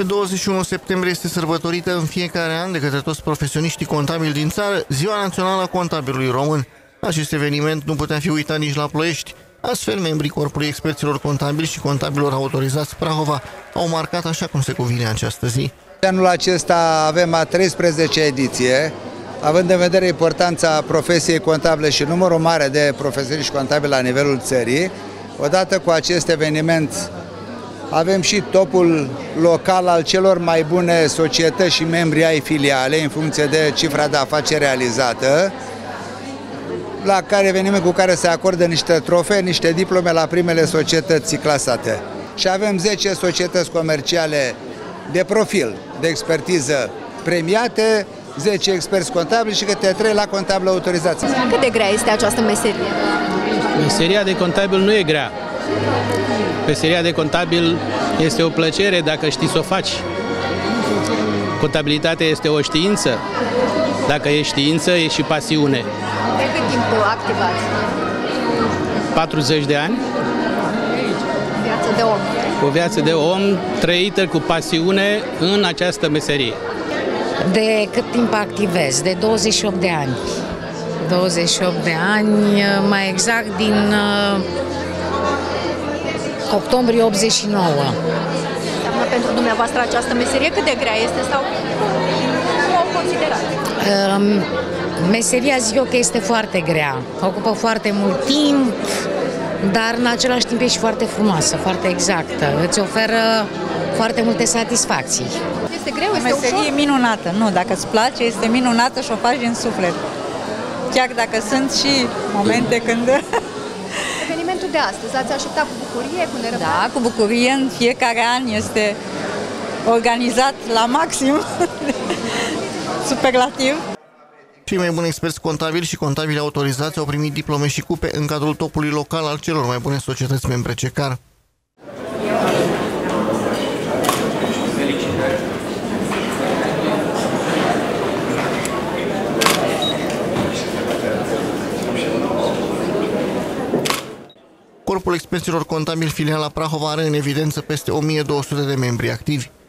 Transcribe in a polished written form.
Pe 21 septembrie este sărbătorită în fiecare an de către toți profesioniștii contabili din țară Ziua Națională a Contabilului Român. Acest eveniment nu putea fi uitat nici la Ploiești. Astfel, membrii Corpului Experților Contabili și Contabilor Autorizați Prahova au marcat așa cum se cuvine această zi. Anul acesta avem a 13-a ediție, având în vedere importanța profesiei contabile și numărul mare de profesioniști contabili la nivelul țării. Odată cu acest eveniment avem și topul local al celor mai bune societăți și membri ai filiale în funcție de cifra de afaceri realizată, la care eveniment cu care se acordă niște trofee, niște diplome la primele societăți clasate. Și avem 10 societăți comerciale de profil, de expertiză premiate, 10 experți contabili și câte 3 la contabil autorizați. Cât de grea este această meserie? Meseria de contabil nu e grea. Meseria de contabil este o plăcere dacă știi să o faci. Contabilitatea este o știință. Dacă e știință, e și pasiune. De cât timp activați? 40 de ani. Viață de om. O viață de om trăită cu pasiune în această meserie. De cât timp activez? De 28 de ani. 28 de ani, mai exact din octombrie 89. Înseamnă pentru dumneavoastră această meserie cât de grea este sau cum o considerați? Meseria zic eu că este foarte grea. Ocupă foarte mult timp, dar în același timp e și foarte frumoasă, foarte exactă. Îți oferă foarte multe satisfacții. Este greu, este meserie ușor? minunată. Nu, dacă îți place, este minunată și o faci din suflet. Chiar dacă sunt și momente când... Evenimentul de astăzi, ați așteptat cu bucurie, cu nerăbdare? Da, cu bucurie, în fiecare an este organizat la maxim, superlativ. Cei mai buni experți contabili și contabili autorizați au primit diplome și cupe în cadrul topului local al celor mai bune societăți membre CECAR. Corpul Experților Contabili filiala Prahova are în evidență peste 1200 de membri activi.